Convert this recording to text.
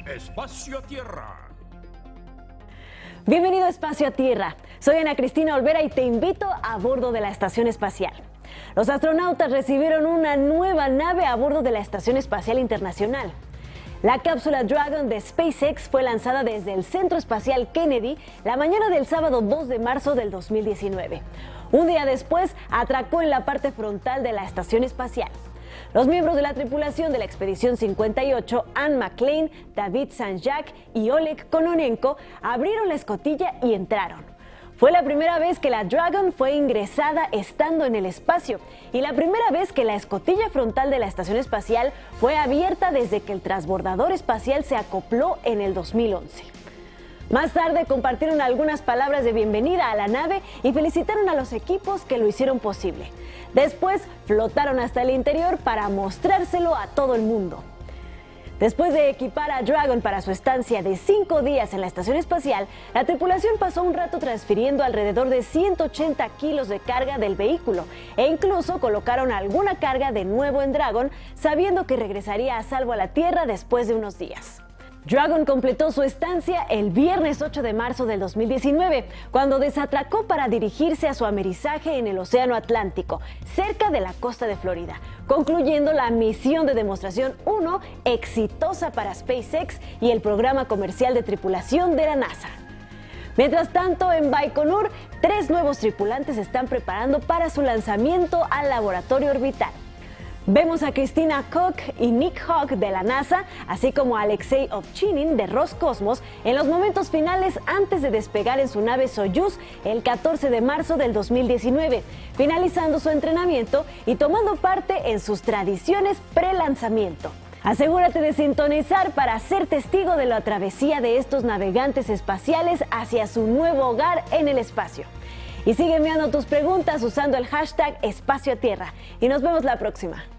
Espacio Tierra. Bienvenido a Espacio Tierra. Soy Ana Cristina Olvera y te invito a bordo de la Estación Espacial. Los astronautas recibieron una nueva nave a bordo de la Estación Espacial Internacional. La cápsula Dragon de SpaceX fue lanzada desde el Centro Espacial Kennedy la mañana del sábado 2 de marzo del 2019. Un día después, atracó en la parte frontal de la Estación Espacial. Los miembros de la tripulación de la Expedición 58, Anne McClain, David Sanjak y Oleg Kononenko, abrieron la escotilla y entraron. Fue la primera vez que la Dragon fue ingresada estando en el espacio y la primera vez que la escotilla frontal de la Estación Espacial fue abierta desde que el transbordador espacial se acopló en el 2011. Más tarde compartieron algunas palabras de bienvenida a la nave y felicitaron a los equipos que lo hicieron posible. Después flotaron hasta el interior para mostrárselo a todo el mundo. Después de equipar a Dragon para su estancia de 5 días en la Estación Espacial, la tripulación pasó un rato transfiriendo alrededor de 180 kilos de carga del vehículo e incluso colocaron alguna carga de nuevo en Dragon, sabiendo que regresaría a salvo a la Tierra después de unos días. Dragon completó su estancia el viernes 8 de marzo del 2019, cuando desatracó para dirigirse a su amerizaje en el Océano Atlántico, cerca de la costa de Florida, concluyendo la misión de demostración 1 exitosa para SpaceX y el programa comercial de tripulación de la NASA. Mientras tanto, en Baikonur, 3 nuevos tripulantes se están preparando para su lanzamiento al laboratorio orbital. Vemos a Christina Koch y Nick Hawk de la NASA, así como a Alexei Ovchinin de Roscosmos en los momentos finales antes de despegar en su nave Soyuz el 14 de marzo del 2019, finalizando su entrenamiento y tomando parte en sus tradiciones pre-lanzamiento. Asegúrate de sintonizar para ser testigo de la travesía de estos navegantes espaciales hacia su nuevo hogar en el espacio. Y sigue enviando tus preguntas usando el hashtag Espacio Tierra. Y nos vemos la próxima.